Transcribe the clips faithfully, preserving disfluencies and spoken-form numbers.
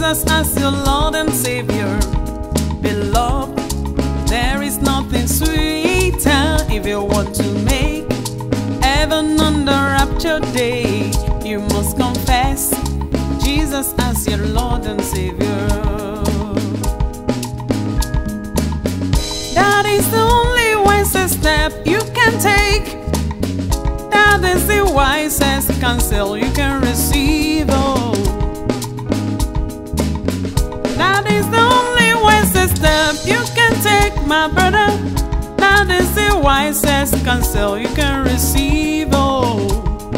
Jesus as your Lord and Savior. Beloved, there is nothing sweeter. If you want to make heaven on the rapture day, you must confess Jesus as your Lord and Savior. That is the only wisest step you can take. That is the wisest counsel you can receive. Oh, that is the only wisest step you can take, my brother. That is the wisest counsel you can receive. Oh,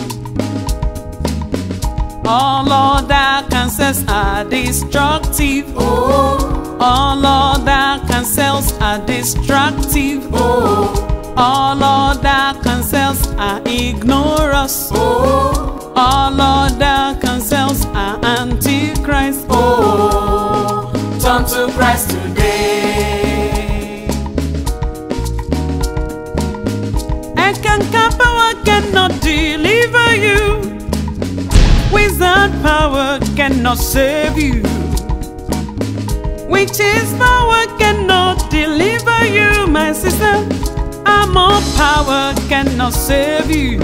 all other counsels are destructive. Oh, all other counsels are destructive. Oh, all other counsels are ignorance. Oh, all other counsels are antichrist. Oh, turn to Christ today. Ekanka power cannot deliver you. Wizard power cannot save you. Witch's power cannot deliver you, my sister. Armor power cannot save you.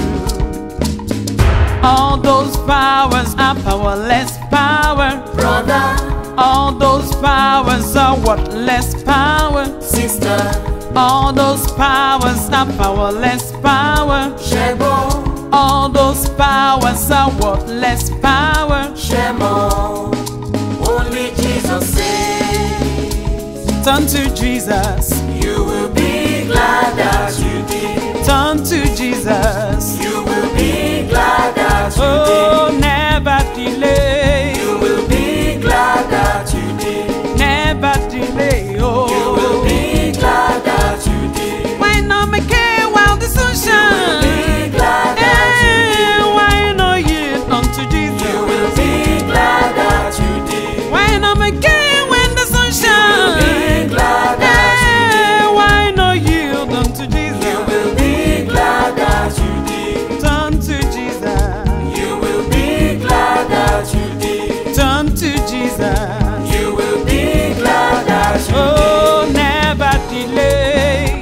All those powers are powerless power, brother. All those powers are worthless power, sister. All those powers are powerless power, Shebo. All those powers are worthless power, Shemo. Only Jesus saves. Turn to Jesus. You will be glad that you did. Turn to Jesus. You will be glad that you oh, did. Oh, never delay. You will be glad that you did. Never delay. Oh, you will be glad that you did. Why not make it while the sun shines? You will be glad that you did. Why not yield unto Jesus? You will be glad that you did. Why not make it when the sun shines? You will be glad that you did. Why not yield unto Jesus? You will be glad that you did. Turn to Jesus. You will be glad that you did. Turn to Jesus. You will be glad that you oh, did. never delay.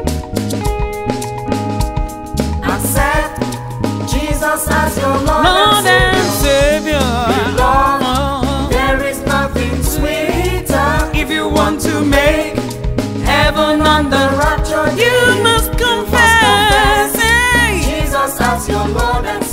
Accept Jesus as your Lord, Lord and Savior. Beloved, oh. there is nothing sweeter. If you want to make heaven on the rapture, you must confess, confess Jesus as your Lord and